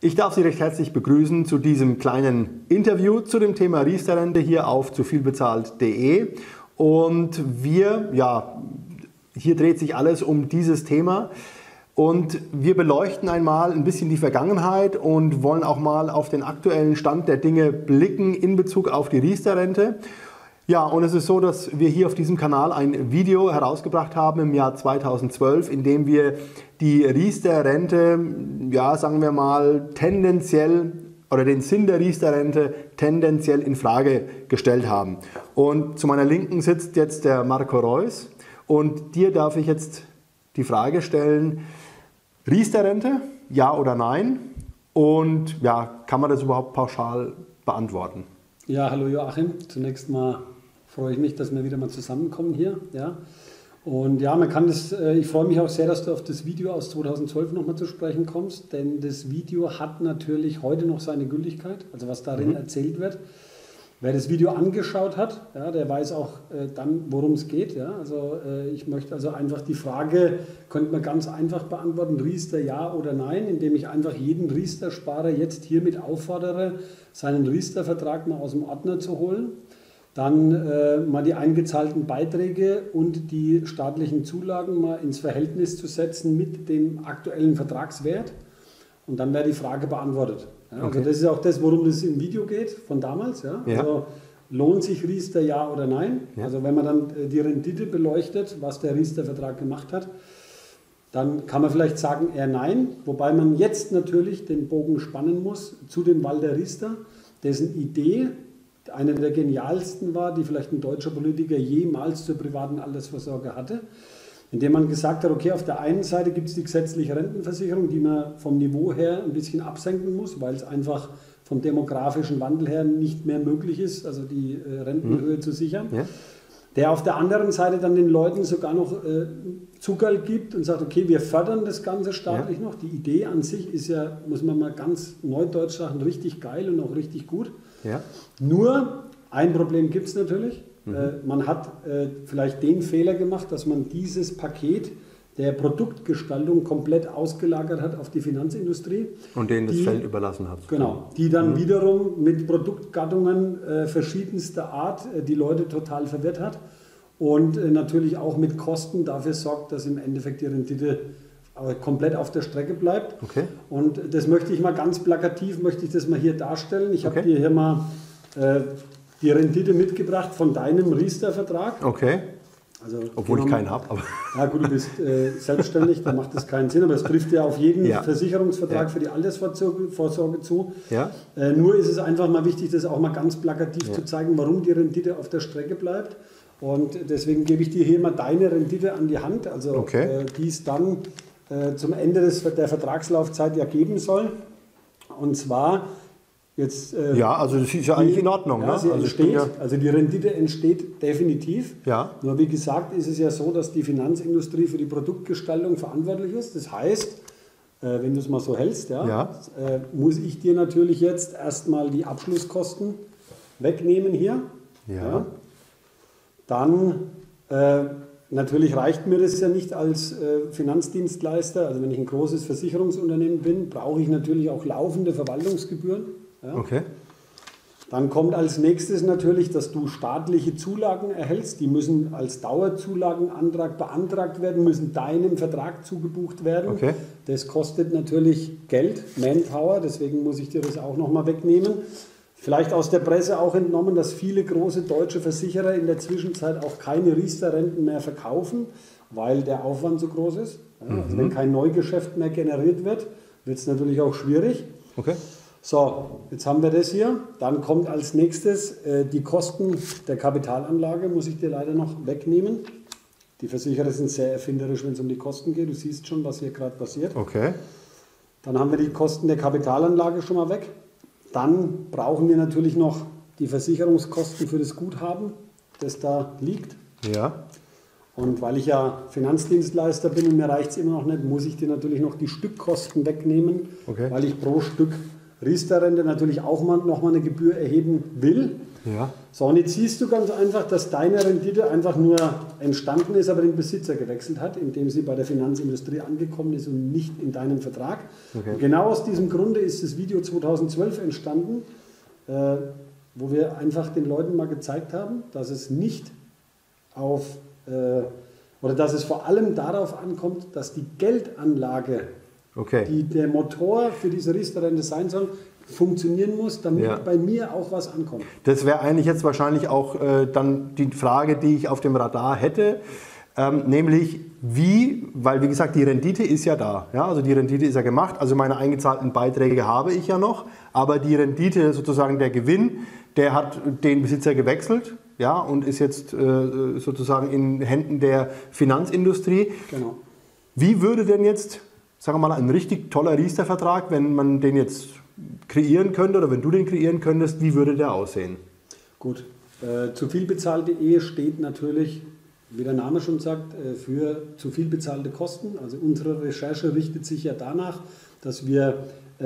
Ich darf Sie recht herzlich begrüßen zu diesem kleinen Interview zu dem Thema Riester-Rente hier auf zuvielbezahlt.de. Und hier dreht sich alles um dieses Thema. Und wir beleuchten einmal ein bisschen die Vergangenheit und wollen auch mal auf den aktuellen Stand der Dinge blicken in Bezug auf die Riester-Rente. Ja, und es ist so, dass wir hier auf diesem Kanal ein Video herausgebracht haben im Jahr 2012, in dem wir die Riester-Rente, sagen wir mal, tendenziell oder den Sinn der Riester-Rente tendenziell in Frage gestellt haben. Und zu meiner Linken sitzt jetzt der Marco Reuss und dir darf ich jetzt die Frage stellen, Riester-Rente, ja oder nein? Und kann man das überhaupt pauschal beantworten? Ja, hallo Joachim. Zunächst mal freue ich mich, dass wir wieder mal zusammenkommen hier. Ja. Und ja, ich freue mich auch sehr, dass du auf das Video aus 2012 nochmal zu sprechen kommst, denn das Video hat natürlich heute noch seine Gültigkeit, also was darin erzählt wird. Wer das Video angeschaut hat, der weiß auch dann, worum es geht. Ja. Also ich möchte also einfach die Frage, könnte man ganz einfach beantworten, Riester ja oder nein, indem ich einfach jeden Riester-Sparer jetzt hiermit auffordere, seinen Riester-Vertrag mal aus dem Ordner zu holen, dann mal die eingezahlten Beiträge und die staatlichen Zulagen mal ins Verhältnis zu setzen mit dem aktuellen Vertragswert und dann wäre die Frage beantwortet. Ja, also das ist auch das, worum es im Video geht, von damals. Ja? Ja. Also lohnt sich Riester ja oder nein? Ja. Also wenn man dann die Rendite beleuchtet, was der Riester-Vertrag gemacht hat, dann kann man vielleicht sagen eher nein, wobei man jetzt natürlich den Bogen spannen muss zu dem Walter Riester, dessen Idee eine der genialsten war, die vielleicht ein deutscher Politiker jemals zur privaten Altersvorsorge hatte, indem man gesagt hat, okay, auf der einen Seite gibt es die gesetzliche Rentenversicherung, die man vom Niveau her ein bisschen absenken muss, weil es einfach vom demografischen Wandel her nicht mehr möglich ist, also die Rentenhöhe zu sichern. Ja. Der auf der anderen Seite dann den Leuten sogar noch Zuckerl gibt und sagt, okay, wir fördern das Ganze staatlich noch. Die Idee an sich ist ja, muss man mal ganz neudeutsch sagen, richtig geil und auch richtig gut. Ja. Nur ein Problem gibt es natürlich. Man hat vielleicht den Fehler gemacht, dass man dieses Paket der Produktgestaltung komplett ausgelagert hat auf die Finanzindustrie. Und denen das Feld überlassen hat. Genau, die dann wiederum mit Produktgattungen verschiedenster Art die Leute total verwirrt hat und natürlich auch mit Kosten dafür sorgt, dass im Endeffekt die Rendite komplett auf der Strecke bleibt. Okay. Und das möchte ich mal ganz plakativ, hier darstellen. Ich habe dir hier mal die Rendite mitgebracht von deinem Riester-Vertrag. Okay. Also obwohl ich keinen habe. Ja gut, du bist selbstständig, da macht das keinen Sinn, aber es trifft ja auf jeden Versicherungsvertrag für die Altersvorsorge zu. Ja. Nur ist es einfach mal wichtig, das auch mal ganz plakativ zu zeigen, warum die Rendite auf der Strecke bleibt. Und deswegen gebe ich dir hier mal deine Rendite an die Hand, also die es dann zum Ende der Vertragslaufzeit ja geben soll. Und zwar jetzt... also das ist ja eigentlich in Ordnung. Ja, ne? Also die Rendite entsteht definitiv. Ja. Nur wie gesagt ist es ja so, dass die Finanzindustrie für die Produktgestaltung verantwortlich ist. Das heißt, wenn du es mal so hältst, muss ich dir natürlich jetzt erstmal die Abschlusskosten wegnehmen hier. Ja. Dann... natürlich reicht mir das ja nicht als Finanzdienstleister. Also wenn ich ein großes Versicherungsunternehmen bin, brauche ich natürlich auch laufende Verwaltungsgebühren. Ja. Okay. Dann kommt als nächstes natürlich, dass du staatliche Zulagen erhältst. Die müssen als Dauerzulagenantrag beantragt werden, müssen deinem Vertrag zugebucht werden. Okay. Das kostet natürlich Geld, Manpower, deswegen muss ich dir das auch nochmal wegnehmen. Vielleicht aus der Presse auch entnommen, dass viele große deutsche Versicherer in der Zwischenzeit auch keine Riester-Renten mehr verkaufen, weil der Aufwand so groß ist. Ja, also wenn kein Neugeschäft mehr generiert wird, wird es natürlich auch schwierig. Okay. So, jetzt haben wir das hier. Dann kommt als nächstes die Kosten der Kapitalanlage, muss ich dir leider noch wegnehmen. Die Versicherer sind sehr erfinderisch, wenn es um die Kosten geht. Du siehst schon, was hier gerade passiert. Okay. Dann haben wir die Kosten der Kapitalanlage schon mal weg. Dann brauchen wir natürlich noch die Versicherungskosten für das Guthaben, das da liegt. Ja. Und weil ich ja Finanzdienstleister bin und mir reicht es immer noch nicht, muss ich dir natürlich noch die Stückkosten wegnehmen, weil ich pro Stück Riester-Rente natürlich auch nochmal eine Gebühr erheben will. Ja. So, und jetzt siehst du ganz einfach, dass deine Rendite einfach nur entstanden ist, aber den Besitzer gewechselt hat, indem sie bei der Finanzindustrie angekommen ist und nicht in deinem Vertrag. Okay. Und genau aus diesem Grunde ist das Video 2012 entstanden, wo wir einfach den Leuten mal gezeigt haben, dass es nicht oder dass es vor allem darauf ankommt, dass die Geldanlage, die der Motor für diese Riester-Rente sein soll, funktionieren muss, damit bei mir auch was ankommt. Das wäre eigentlich jetzt wahrscheinlich auch dann die Frage, die ich auf dem Radar hätte, nämlich wie, weil wie gesagt, die Rendite ist ja da, ja, also die Rendite ist ja gemacht, also meine eingezahlten Beiträge habe ich ja noch, aber die Rendite, sozusagen der Gewinn, der hat den Besitzer gewechselt, ja, und ist jetzt sozusagen in Händen der Finanzindustrie. Genau. Wie würde denn jetzt, sagen wir mal, ein richtig toller Riester-Vertrag, wenn man den jetzt kreieren könnte oder wenn du den kreieren könntest, wie würde der aussehen? Gut, zu viel bezahlte Ehe steht natürlich, wie der Name schon sagt, für zu viel bezahlte Kosten. Also unsere Recherche richtet sich ja danach, dass wir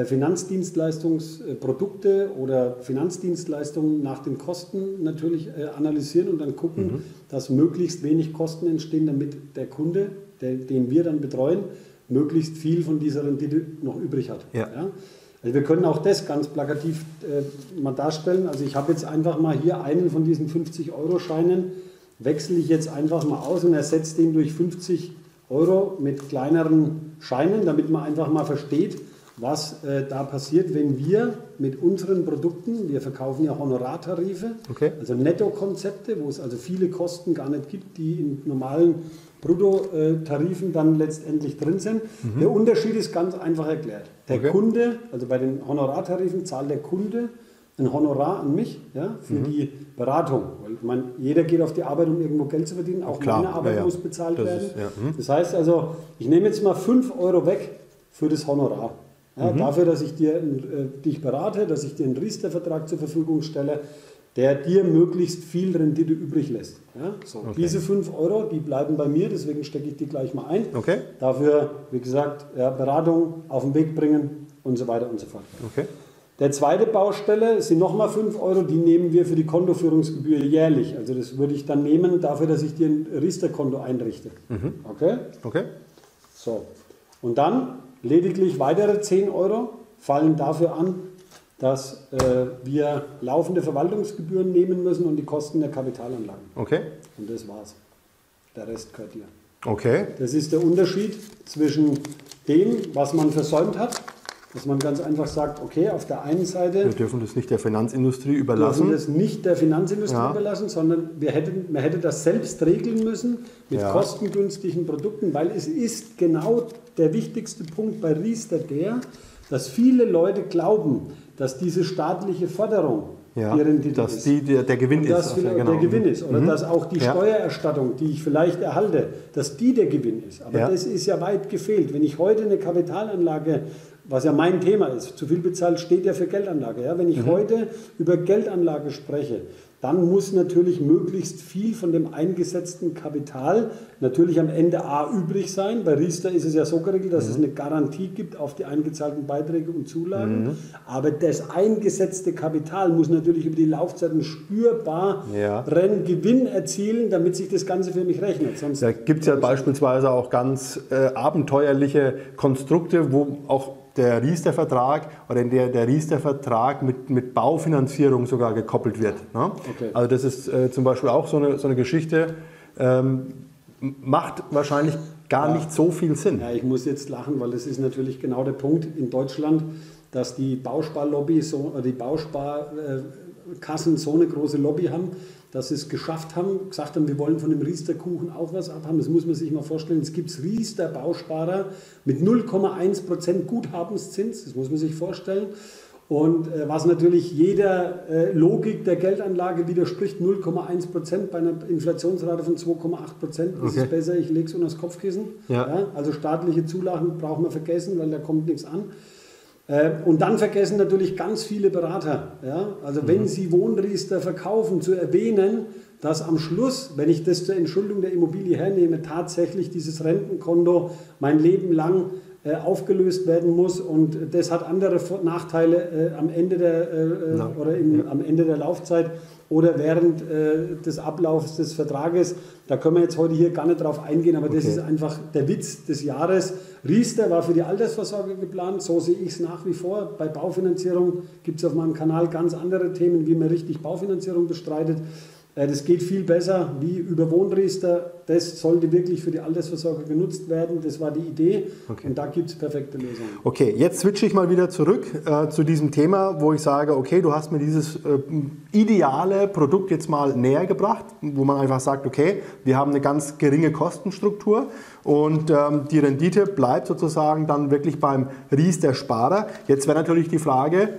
Finanzdienstleistungsprodukte oder Finanzdienstleistungen nach den Kosten natürlich analysieren und dann gucken, dass möglichst wenig Kosten entstehen, damit der Kunde, den wir dann betreuen, möglichst viel von dieser Rendite noch übrig hat. Ja. Ja? Also wir können auch das ganz plakativ mal darstellen. Also ich habe jetzt einfach mal hier einen von diesen 50-Euro-Scheinen, wechsle ich jetzt einfach mal aus und ersetze den durch 50 Euro mit kleineren Scheinen, damit man einfach mal versteht, was da passiert, wenn wir mit unseren Produkten, wir verkaufen ja Honorartarife, also Nettokonzepte, wo es also viele Kosten gar nicht gibt, die in normalen Bruttotarifen dann letztendlich drin sind. Der Unterschied ist ganz einfach erklärt. Der Kunde, also bei den Honorartarifen zahlt der Kunde ein Honorar an mich, ja, für die Beratung. Weil ich meine, jeder geht auf die Arbeit, um irgendwo Geld zu verdienen, auch meine Arbeit muss bezahlt werden. Das heißt also, ich nehme jetzt mal 5 Euro weg für das Honorar. Ja, dafür, dass ich dich berate, dass ich dir einen Riester-Vertrag zur Verfügung stelle, der dir möglichst viel Rendite übrig lässt. Ja, so. Diese 5 Euro, die bleiben bei mir, deswegen stecke ich die gleich mal ein. Dafür, wie gesagt, Beratung auf den Weg bringen und so weiter und so fort. Der zweite Baustelle sind nochmal 5 Euro, die nehmen wir für die Kontoführungsgebühr jährlich. Also das würde ich dann nehmen dafür, dass ich dir ein Riester-Konto einrichte. Okay? So. Und dann lediglich weitere 10 Euro fallen dafür an, dass wir laufende Verwaltungsgebühren nehmen müssen und die Kosten der Kapitalanlagen. Und das war's. Der Rest gehört dir. Das ist der Unterschied zwischen dem, was man versäumt hat, dass man ganz einfach sagt, okay, auf der einen Seite... Wir dürfen das nicht der Finanzindustrie überlassen. Wir dürfen das nicht der Finanzindustrie überlassen, sondern man hätte das selbst regeln müssen mit kostengünstigen Produkten, weil es ist genau der wichtigste Punkt bei Riester dass viele Leute glauben, dass diese staatliche Förderung die Rendite ist. Dass der Gewinn ist. Der Gewinn ist. Oder dass auch die Steuererstattung, die ich vielleicht erhalte, dass die der Gewinn ist. Aber das ist ja weit gefehlt. Wenn ich heute eine Kapitalanlage, was ja mein Thema ist, zu viel bezahlt steht ja für Geldanlage. Ja? Wenn ich heute über Geldanlage spreche, dann muss natürlich möglichst viel von dem eingesetzten Kapital natürlich am Ende A übrig sein. Bei Riester ist es ja so geregelt, dass es eine Garantie gibt auf die eingezahlten Beiträge und Zulagen. Aber das eingesetzte Kapital muss natürlich über die Laufzeit einen spürbaren Gewinn erzielen, damit sich das Ganze für mich rechnet. Sonst da gibt es ja beispielsweise auch ganz abenteuerliche Konstrukte, wo auch der Riester-Vertrag oder in der Riester-Vertrag mit Baufinanzierung sogar gekoppelt wird. Ne? Also das ist zum Beispiel auch so eine Geschichte, macht wahrscheinlich gar nicht so viel Sinn. Ja, ich muss jetzt lachen, weil das ist natürlich genau der Punkt in Deutschland, dass die Bausparlobby, die Bausparkassen so eine große Lobby haben, dass sie es geschafft haben, gesagt haben, wir wollen von dem Riester-Kuchen auch was abhaben. Das muss man sich mal vorstellen. Es gibt Riester-Bausparer mit 0,1% Guthabenszins, das muss man sich vorstellen. Und was natürlich jeder Logik der Geldanlage widerspricht, 0,1% bei einer Inflationsrate von 2,8%, ist es besser, ich lege es unter das Kopfkissen. Ja, also staatliche Zulagen braucht man vergessen, weil da kommt nichts an. Und dann vergessen natürlich ganz viele Berater, ja? Also wenn sie Wohnriester verkaufen, zu erwähnen, dass am Schluss, wenn ich das zur Entschuldung der Immobilie hernehme, tatsächlich dieses Rentenkonto mein Leben lang aufgelöst werden muss und das hat andere Nachteile am Ende am Ende der Laufzeit oder während des Ablaufs des Vertrages. Da können wir jetzt heute hier gar nicht drauf eingehen, aber das ist einfach der Witz des Jahres. Riester war für die Altersvorsorge geplant, so sehe ich es nach wie vor. Bei Baufinanzierung gibt es auf meinem Kanal ganz andere Themen, wie man richtig Baufinanzierung bestreitet. Das geht viel besser wie über Wohnriester. Das sollte wirklich für die Altersvorsorge genutzt werden. Das war die Idee und da gibt es perfekte Lösungen. Okay, jetzt switche ich mal wieder zurück zu diesem Thema, wo ich sage, okay, du hast mir dieses ideale Produkt jetzt mal näher gebracht, wo man einfach sagt, okay, wir haben eine ganz geringe Kostenstruktur und die Rendite bleibt sozusagen dann wirklich beim Riester-Sparer. Jetzt wäre natürlich die Frage,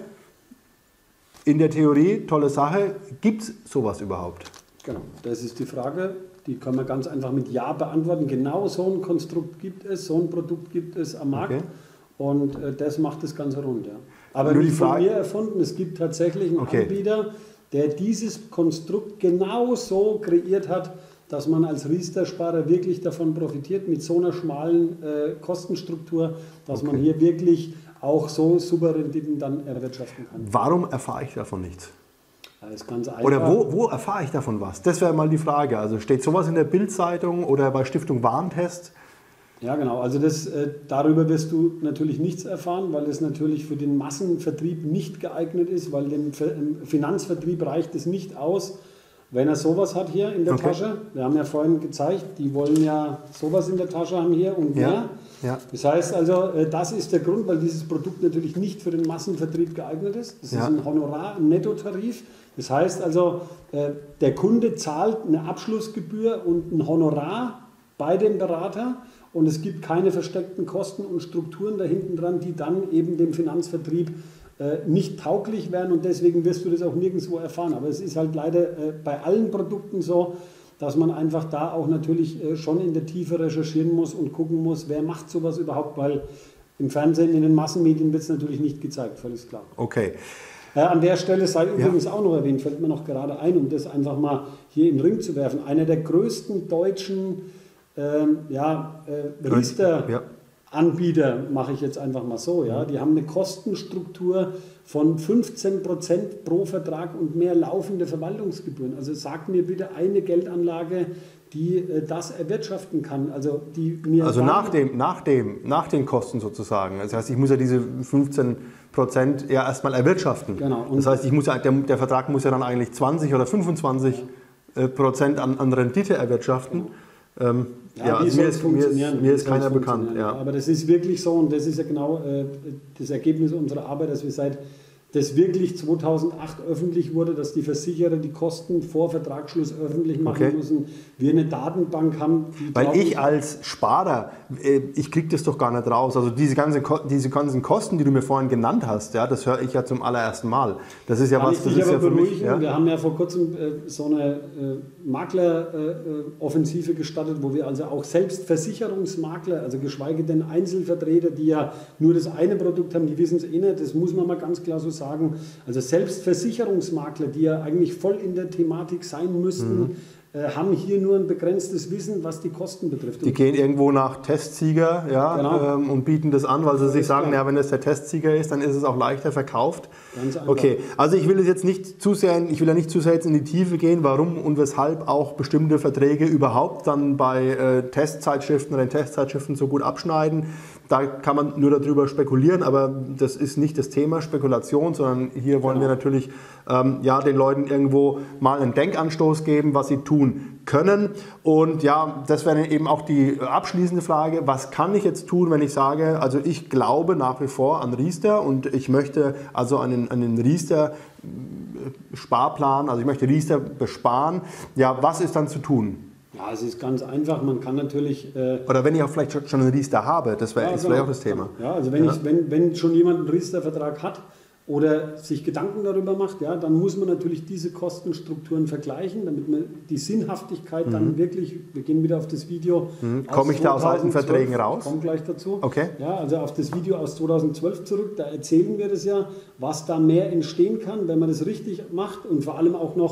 in der Theorie, tolle Sache, gibt es sowas überhaupt? Genau, das ist die Frage, die kann man ganz einfach mit Ja beantworten. Genau so ein Konstrukt gibt es, so ein Produkt gibt es am Markt und das macht das Ganze rund. Ja. Aber nicht von mir erfunden, es gibt tatsächlich einen Anbieter, der dieses Konstrukt genau so kreiert hat, dass man als Riester-Sparer wirklich davon profitiert, mit so einer schmalen Kostenstruktur, dass man hier wirklich auch so super Renditen dann erwirtschaften kann. Warum erfahre ich davon nichts? Das ist ganz einfach. Oder wo erfahre ich davon was? Das wäre mal die Frage. Also steht sowas in der Bild-Zeitung oder bei Stiftung Warentest? Ja, genau. Also darüber wirst du natürlich nichts erfahren, weil es natürlich für den Massenvertrieb nicht geeignet ist, weil dem Finanzvertrieb reicht es nicht aus, wenn er sowas hat hier in der Tasche. Wir haben ja vorhin gezeigt, die wollen ja sowas in der Tasche haben hier und mehr. Ja. Das heißt also, das ist der Grund, weil dieses Produkt natürlich nicht für den Massenvertrieb geeignet ist. Das ist ein Honorar, ein Nettotarif. Das heißt also, der Kunde zahlt eine Abschlussgebühr und ein Honorar bei dem Berater und es gibt keine versteckten Kosten und Strukturen da hinten dran, die dann eben dem Finanzvertrieb nicht tauglich werden und deswegen wirst du das auch nirgendwo erfahren. Aber es ist halt leider bei allen Produkten so, dass man einfach da auch natürlich schon in der Tiefe recherchieren muss und gucken muss, wer macht sowas überhaupt, weil im Fernsehen, in den Massenmedien wird es natürlich nicht gezeigt, völlig klar. Okay. An der Stelle sei übrigens auch noch erwähnt, fällt mir noch gerade ein, um das einfach mal hier in den Ring zu werfen, einer der größten deutschen Riester-Anbieter, mache ich jetzt einfach mal so, die haben eine Kostenstruktur von 15% pro Vertrag und mehr laufende Verwaltungsgebühren. Also sag mir bitte eine Geldanlage, die das erwirtschaften kann. Also nach den Kosten sozusagen. Das heißt, ich muss ja diese 15% ja erstmal erwirtschaften. Genau. Das heißt, der Vertrag muss ja dann eigentlich 20 oder 25% an Rendite erwirtschaften. Mir ist keiner bekannt. Ja. Aber das ist wirklich so und das ist ja genau das Ergebnis unserer Arbeit, dass wir seit das wirklich 2008 öffentlich wurde, dass die Versicherer die Kosten vor Vertragsschluss öffentlich machen müssen. Wir eine Datenbank haben. Weil ich als Sparer, ich kriege das doch gar nicht raus. Also diese ganzen Kosten, die du mir vorhin genannt hast, das höre ich ja zum allerersten Mal. Das ist ja was, das ist ja für mich. Ja? Wir haben ja vor kurzem so eine Makleroffensive gestartet, wo wir also auch selbst Versicherungsmakler, also geschweige denn Einzelvertreter, die ja nur das eine Produkt haben, die wissen es eh nicht, das muss man mal ganz klar so sagen. Also selbst Versicherungsmakler, die ja eigentlich voll in der Thematik sein müssten, haben hier nur ein begrenztes Wissen, was die Kosten betrifft. Die gehen irgendwo nach Testsieger und bieten das an, weil sie sich sagen, wenn es der Testsieger ist, dann ist es auch leichter verkauft. Ganz einfach. Okay, also ich will ja nicht zu sehr jetzt in die Tiefe gehen, warum und weshalb auch bestimmte Verträge überhaupt dann bei Testzeitschriften oder in Testzeitschriften so gut abschneiden. Da kann man nur darüber spekulieren, aber das ist nicht das Thema Spekulation, sondern hier wollen wir natürlich den Leuten irgendwo mal einen Denkanstoß geben, was sie tun können. Und das wäre eben auch die abschließende Frage, was kann ich jetzt tun, wenn ich sage, also ich glaube nach wie vor an Riester und ich möchte also einen Riester-Sparplan, also ich möchte Riester besparen. Ja, was ist dann zu tun? Ja, es ist ganz einfach. Man kann natürlich... Oder wenn ich auch vielleicht schon einen Riester habe, das wäre vielleicht auch das Thema. Ja, also wenn schon jemand einen Riester-Vertrag hat oder sich Gedanken darüber macht, dann muss man natürlich diese Kostenstrukturen vergleichen, damit man die Sinnhaftigkeit dann wirklich, wir gehen wieder auf das Video. Komme ich da aus alten Verträgen raus? Komme gleich dazu. Okay. Ja, also auf das Video aus 2012 zurück, da erzählen wir das ja, was da mehr entstehen kann, wenn man das richtig macht und vor allem auch noch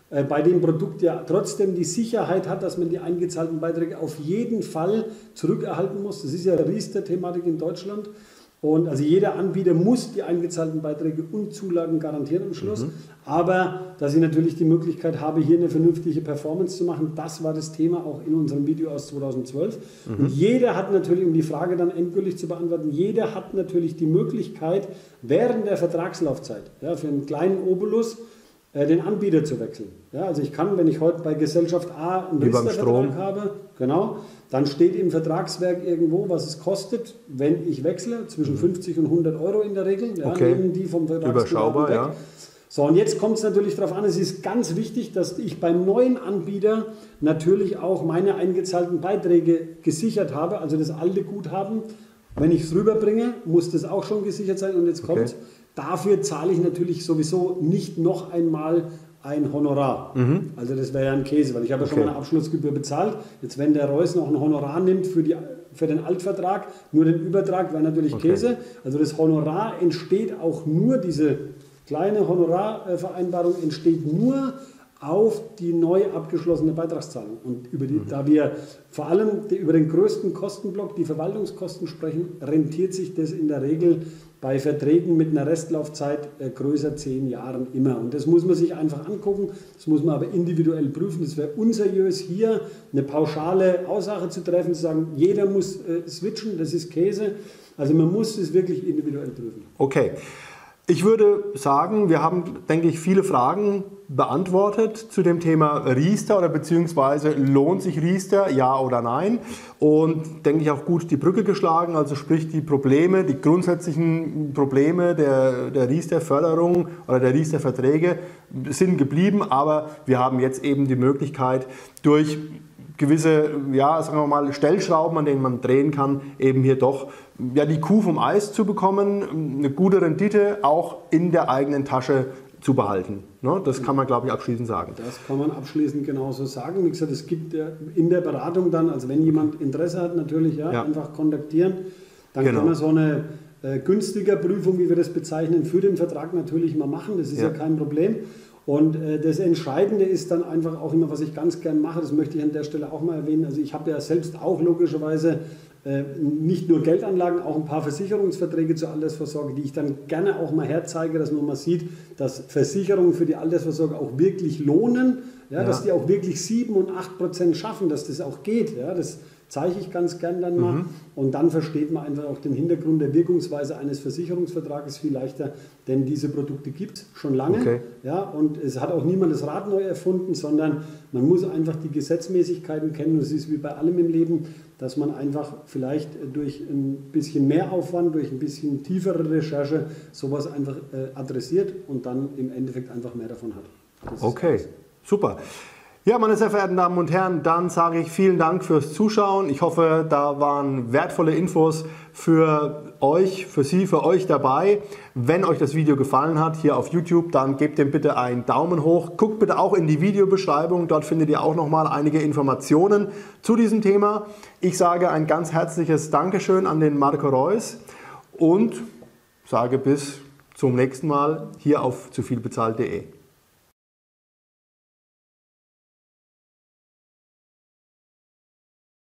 bei dem Produkt ja trotzdem die Sicherheit hat, dass man die eingezahlten Beiträge auf jeden Fall zurückerhalten muss. Das ist ja eine Riester-Thematik in Deutschland. Und also jeder Anbieter muss die eingezahlten Beiträge und Zulagen garantieren am Schluss. Aber dass ich natürlich die Möglichkeit habe, hier eine vernünftige Performance zu machen, das war das Thema auch in unserem Video aus 2012. Und jeder hat natürlich, um die Frage dann endgültig zu beantworten, jeder hat natürlich die Möglichkeit, während der Vertragslaufzeit, ja, für einen kleinen Obolus, den Anbieter zu wechseln. Ja, also ich kann, wenn ich heute bei Gesellschaft A einen Riester-Vertrag habe, genau, dann steht im Vertragswerk irgendwo, was es kostet, wenn ich wechsle, zwischen 50 und 100 Euro in der Regel, ja, nehmen die vom Überschaubar, weg. ja. So, und jetzt kommt es natürlich darauf an, es ist ganz wichtig, dass ich beim neuen Anbieter natürlich auch meine eingezahlten Beiträge gesichert habe, also das alte Guthaben. Wenn ich es rüberbringe, muss das auch schon gesichert sein. Und jetzt kommt, dafür zahle ich natürlich sowieso nicht noch einmal ein Honorar. Also das wäre ja ein Käse, weil ich habe ja schon mal eine Abschlussgebühr bezahlt. Jetzt, wenn der Reus noch ein Honorar nimmt für den Altvertrag, nur den Übertrag, wäre natürlich Käse. Also das Honorar entsteht auch nur, diese kleine Honorarvereinbarung entsteht nur auf die neu abgeschlossene Beitragszahlung. Und da wir vor allem über den größten Kostenblock, die Verwaltungskosten, sprechen, rentiert sich das in der Regel bei Verträgen mit einer Restlaufzeit größer 10 Jahren immer. Und das muss man sich einfach angucken, das muss man aber individuell prüfen. Es wäre unseriös, hier eine pauschale Aussage zu treffen, zu sagen, jeder muss switchen, das ist Käse. Also man muss es wirklich individuell prüfen. Okay. Ich würde sagen, wir haben, denke ich, viele Fragen beantwortet zu dem Thema Riester oder beziehungsweise lohnt sich Riester, ja oder nein? Und denke ich auch gut die Brücke geschlagen, also sprich die Probleme, die grundsätzlichen Probleme der Riester-Förderung oder der Riester-Verträge sind geblieben, aber wir haben jetzt eben die Möglichkeit durch gewisse, ja, sagen wir mal, Stellschrauben, an denen man drehen kann, eben hier doch die Kuh vom Eis zu bekommen, eine gute Rendite auch in der eigenen Tasche zu behalten. Ne? Das kann man, glaube ich, abschließend sagen. Das kann man abschließend genauso sagen. Wie gesagt, es gibt in der Beratung dann, also wenn jemand Interesse hat, natürlich einfach kontaktieren. Dann kann man so eine günstiger Prüfung, wie wir das bezeichnen, für den Vertrag natürlich mal machen. Das ist ja kein Problem. Und das Entscheidende ist dann einfach auch immer, was ich ganz gern mache, das möchte ich an der Stelle auch mal erwähnen. Also ich habe ja selbst auch logischerweise nicht nur Geldanlagen, auch ein paar Versicherungsverträge zur Altersvorsorge, die ich dann gerne auch mal herzeige, dass man mal sieht, dass Versicherungen für die Altersvorsorge auch wirklich lohnen, dass die auch wirklich 7 und 8% schaffen, dass das auch geht. Ja, das zeige ich ganz gern dann mal. Und dann versteht man einfach auch den Hintergrund der Wirkungsweise eines Versicherungsvertrages viel leichter, denn diese Produkte gibt es schon lange. Ja, und es hat auch niemand das Rad neu erfunden, sondern man muss einfach die Gesetzmäßigkeiten kennen. Es ist wie bei allem im Leben, dass man einfach vielleicht durch ein bisschen mehr Aufwand, durch ein bisschen tiefere Recherche sowas einfach adressiert und dann im Endeffekt einfach mehr davon hat. Okay, super. Ja, meine sehr verehrten Damen und Herren, dann sage ich vielen Dank fürs Zuschauen. Ich hoffe, da waren wertvolle Infos für euch, für Sie, für euch dabei. Wenn euch das Video gefallen hat, hier auf YouTube, dann gebt dem bitte einen Daumen hoch. Guckt bitte auch in die Videobeschreibung, dort findet ihr auch nochmal einige Informationen zu diesem Thema. Ich sage ein ganz herzliches Dankeschön an den Marco Reus und sage bis zum nächsten Mal hier auf zuvielbezahlt.de.